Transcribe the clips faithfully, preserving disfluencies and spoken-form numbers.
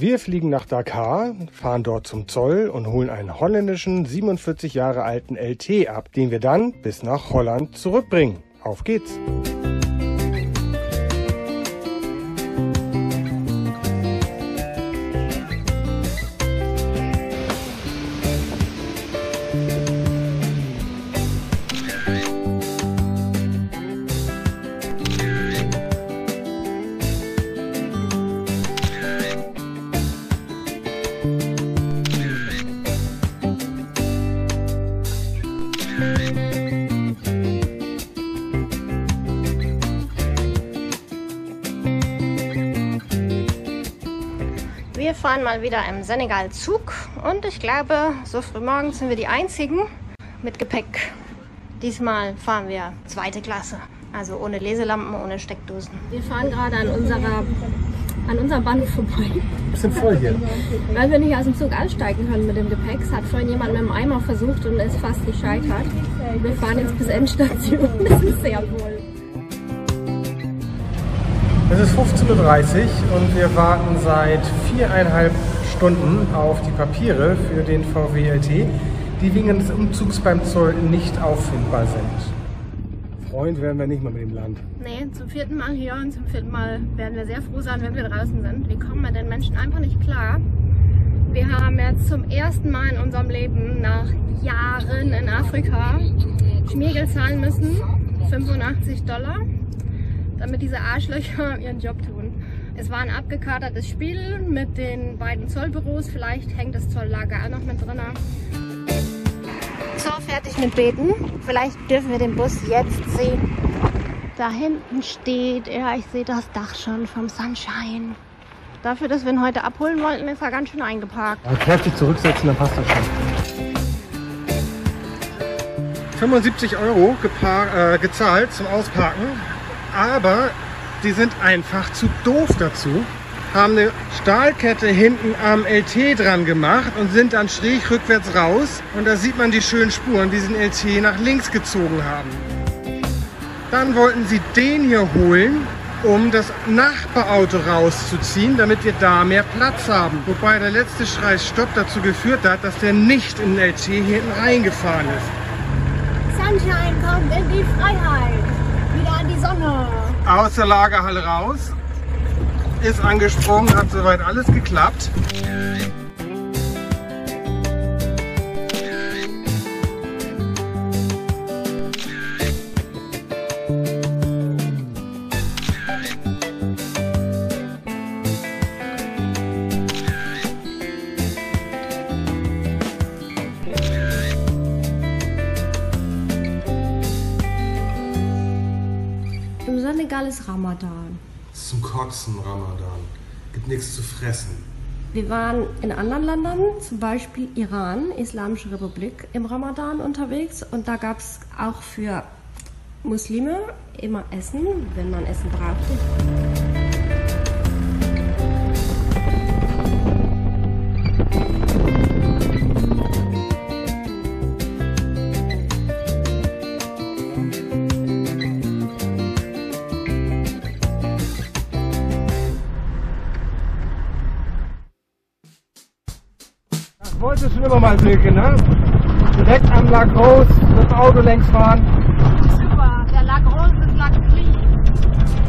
Wir fliegen nach Dakar, fahren dort zum Zoll und holen einen holländischen, siebenundvierzig Jahre alten L T ab, den wir dann bis nach Holland zurückbringen. Auf geht's! Wir fahren mal wieder im Senegal Zug und ich glaube, so früh morgens sind wir die Einzigen mit Gepäck. Diesmal fahren wir zweite Klasse, also ohne Leselampen, ohne Steckdosen. Wir fahren gerade an, unserer, an unserem Bahnhof vorbei. Bisschen voll hier. Weil wir nicht aus dem Zug aussteigen können mit dem Gepäck. Es hat vorhin jemand mit dem Eimer versucht und ist fast gescheitert. Wir fahren jetzt bis Endstation. Das ist sehr wohl. Es ist fünfzehn Uhr dreißig und wir warten seit viereinhalb Stunden auf die Papiere für den V W L T, die wegen des Umzugs beim Zoll nicht auffindbar sind. Freund werden wir nicht mal mit dem Land. Nee, zum vierten Mal hier und zum vierten Mal werden wir sehr froh sein, wenn wir draußen sind. Wir kommen mit den Menschen einfach nicht klar. Wir haben jetzt zum ersten Mal in unserem Leben nach Jahren in Afrika Schmiegel zahlen müssen, fünfundachtzig Dollar. Damit diese Arschlöcher ihren Job tun. Es war ein abgekatertes Spiel mit den beiden Zollbüros. Vielleicht hängt das Zolllager auch noch mit drin. So, fertig mit Beten. Vielleicht dürfen wir den Bus jetzt sehen. Da hinten steht, ja, ich sehe das Dach schon vom Sunshine. Dafür, dass wir ihn heute abholen wollten, ist er ganz schön eingeparkt. Aber kräftig zurücksetzen, dann passt das schon. fünfundsiebzig Euro gepar äh, gezahlt zum Ausparken. Aber die sind einfach zu doof dazu, haben eine Stahlkette hinten am L T dran gemacht und sind dann schräg rückwärts raus. Und da sieht man die schönen Spuren, die diesen L T nach links gezogen haben. Dann wollten sie den hier holen, um das Nachbarauto rauszuziehen, damit wir da mehr Platz haben. Wobei der letzte Schrei Stopp dazu geführt hat, dass der nicht in den L T hier hinten reingefahren ist. Sunshine kommt in die Freiheit. Wieder an die Sonne. Aus der Lagerhalle raus, ist angesprungen, hat soweit alles geklappt. Im Senegal ist Ramadan. Zum Kotzen Ramadan. Gibt nichts zu fressen. Wir waren in anderen Ländern, zum Beispiel Iran, Islamische Republik, im Ramadan unterwegs. Und da gab es auch für Muslime immer Essen, wenn man Essen brauchte. Wollte schon immer mal Silke, ne? Direkt am Lac Rose mit dem Auto längs fahren. Super, der Lac Rose ist Lac Flieg.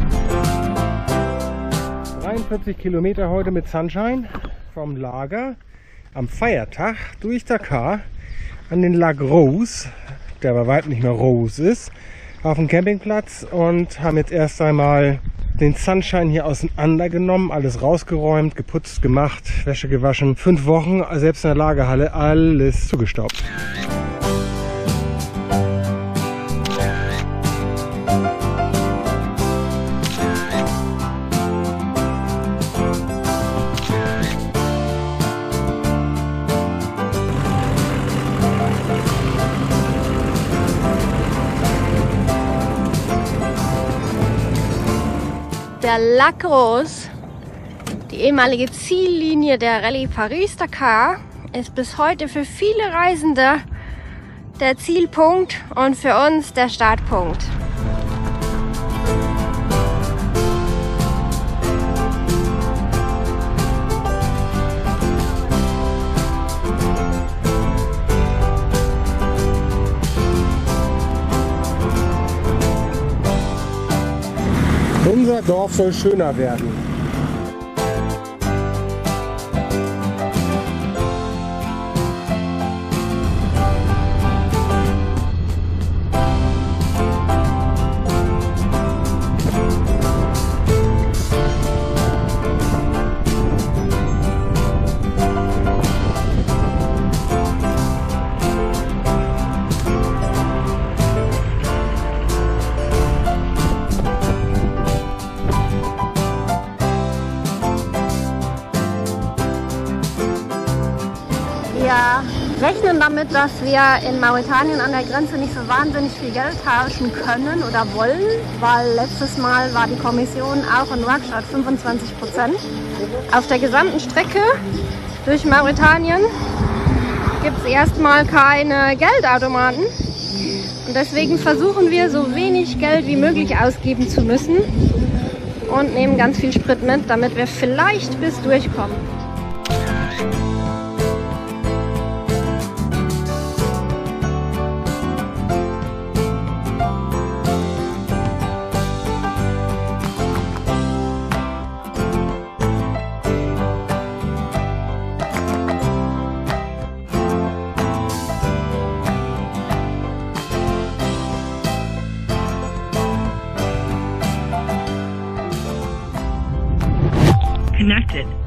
dreiundvierzig Kilometer heute mit Sunshine vom Lager am Feiertag durch Dakar an den Lac Rose, der bei weitem nicht mehr Rose ist, auf dem Campingplatz und haben jetzt erst einmal den Sunshine hier auseinandergenommen, alles rausgeräumt, geputzt, gemacht, Wäsche gewaschen. Fünf Wochen, selbst in der Lagerhalle, alles zugestaubt. Der Lac Rose, die ehemalige Ziellinie der Rallye Paris-Dakar, ist bis heute für viele Reisende der Zielpunkt und für uns der Startpunkt. Unser Dorf soll schöner werden. Wir rechnen damit, dass wir in Mauretanien an der Grenze nicht so wahnsinnig viel Geld tauschen können oder wollen, weil letztes Mal war die Kommission auch in Nouakchott fünfundzwanzig Prozent. Auf der gesamten Strecke durch Mauretanien gibt es erstmal keine Geldautomaten und deswegen versuchen wir so wenig Geld wie möglich ausgeben zu müssen und nehmen ganz viel Sprit mit, damit wir vielleicht bis durchkommen. Connected.